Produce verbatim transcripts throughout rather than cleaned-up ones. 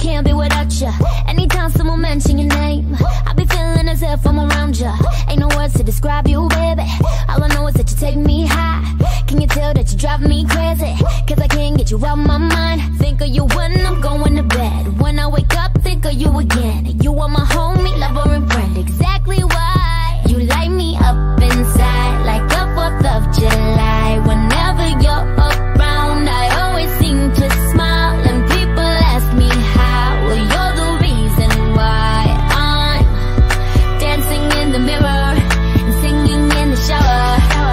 can't be without you. Anytime someone mention your name, I be feeling as if I'm around you. Ain't no words to describe you, baby. All I know is that you take me high. Can you tell that you drive me crazy? Cause I can't get you out my mind. Think of you when I'm going to bed. When I wake up, think of you again. You are my homie, lover and friend. Exactly why you light me up inside like a fourth of July. Whenever you're around, I always seem to smile. And people ask me how. Well, you're the reason why I'm dancing in the mirror and singing in the shower.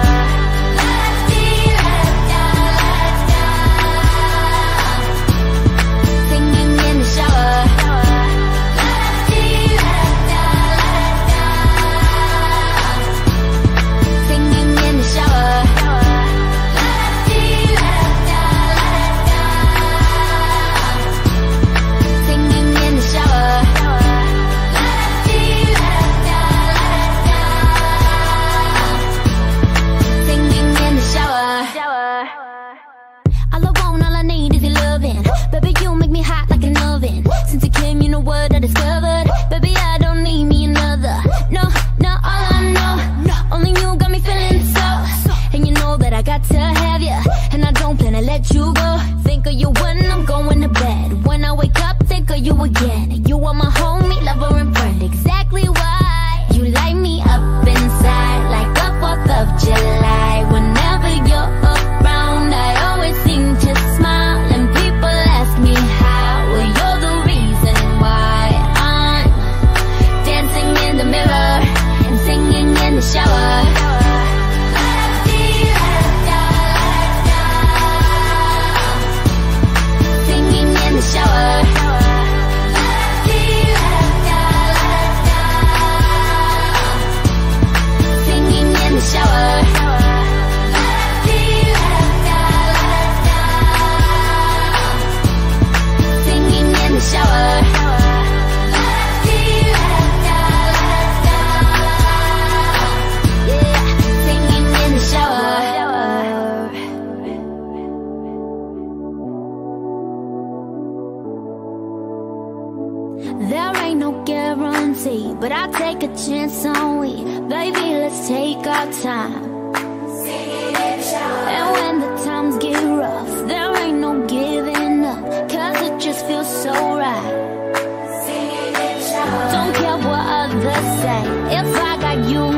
Baby, you make me hot like an oven. Since you came, you know what I discovered. Baby, I don't need me another. No, no, all I know, only you got me feeling so. And you know that I got to have you, and I don't plan to let you go. Think of you when I'm going to bed. When I wake up, think of you again. You are my homie, lover and friend. Exactly why you light me up inside like a fourth of July. Whenever you're around, I always seem to smile. And people ask me how. Well, you're the reason why I'm dancing in the mirror and singing in the shower. Singing in the shower. Singing in the shower. There ain't no guarantee, but I'll take a chance on we. Baby, let's take our time. And when the times get rough, there ain't no giving up, cause it just feels so right. Don't care what others say, if I got you